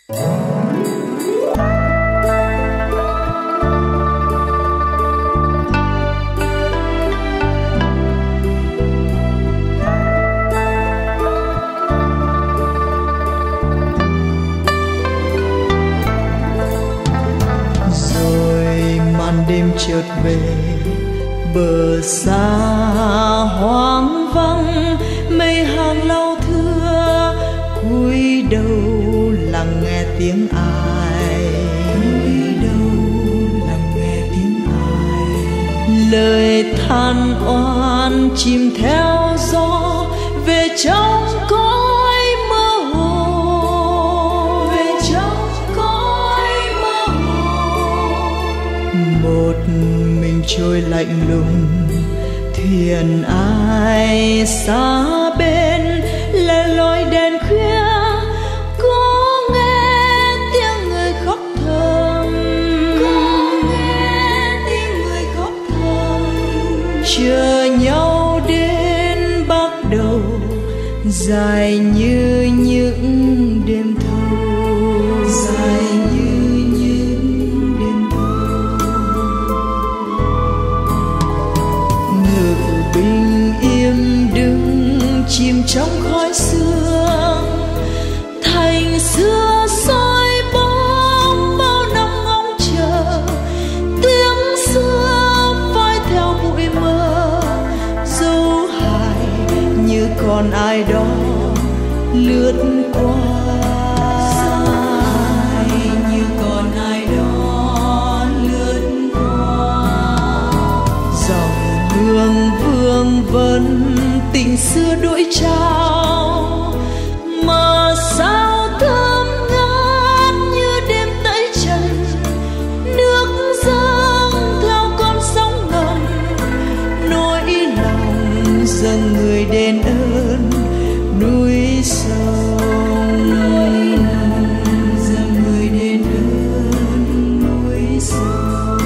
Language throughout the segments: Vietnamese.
Đêm chợt về bờ xa hoang vắng, mây hàng lau thưa cúi đầu lắng nghe tiếng ai, cúi đầu lắng nghe tiếng ai. Lời than oan chìm theo gió về trong cõi mơ hồ, về trong cõi mơ hồ. Một mình trôi lạnh lùng, thuyền ai xa bên lẻ loi đèn khuya. Có nghe tiếng người khóc thầm, có nghe tiếng người khóc thầm. Chờ nhau đến bắt đầu, dài như những đêm thâu, dài như những đêm thâu. Ngự bình im đứng chìm trong khói sương, thành xưa soi bóng bao năm ngóng chờ. Tiếng xưa phai theo bụi mơ, dấu hài như còn ai đó lướt qua, như còn ai đó lướt qua. Dòng hương vương vấn tình xưa đỗi trao, mà sao thơm ngát như đêm tẩy trần. Nước dâng theo con sóng ngầm, nỗi lòng dâng người đền ơn núi sông, dâng người đền ơn núi sông.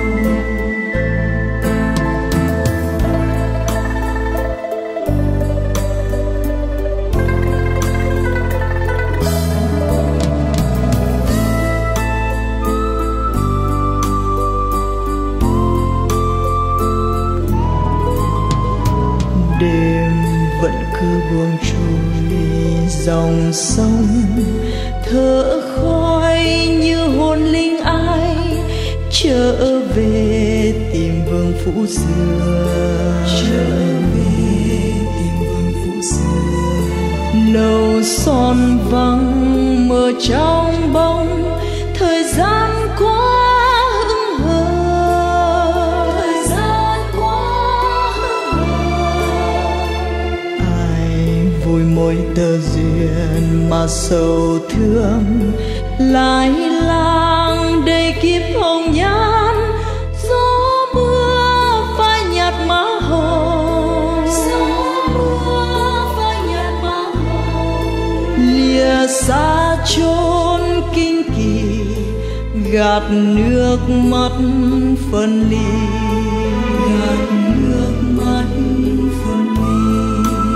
Đêm vẫn cứ buông trôi dòng sông, thở khói như hồn linh ai trở về tìm vương phủ xưa, trở về tìm vương phủ xưa. Lầu son vắng mờ trong bóng, thời gian quá hững hờ, thời gian quá hững hờ. Ai vui môi tơ duyên mà sầu thương, lại lang đầy kiếp hồng nhan. Gió mưa phai nhạt má hồng, gió mưa phai nhạt má hồng. Lìa xa chốn kinh kỳ, gạt nước mắt phân ly, gạt nước mắt phân ly.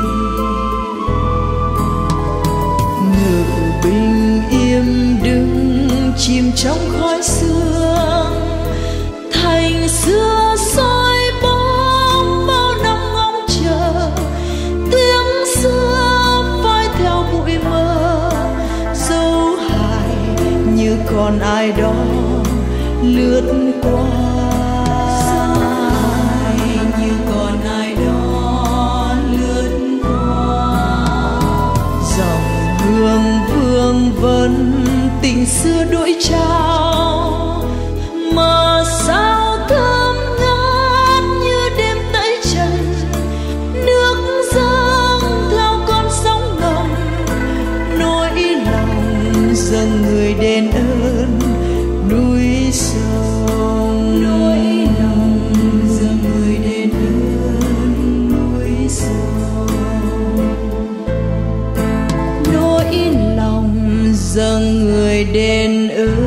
Ngự bình im đứng chìm trong khói sương, thành xưa soi bóng bao năm ngóng chờ. Tiếng xưa phai theo bụi mơ, dấu hài như còn ai đó lướt qua, như còn ai đó lướt qua. Dòng hương vương vấn tình xưa đỗi trao, mà sao thơm ngát như đêm tẩy trần. Nước dâng theo con sóng ngầm, nỗi lòng dâng người đền ơn núi sông, nỗi lòng dâng người đền ơn núi sông, nỗi lòng dâng người đền ơn.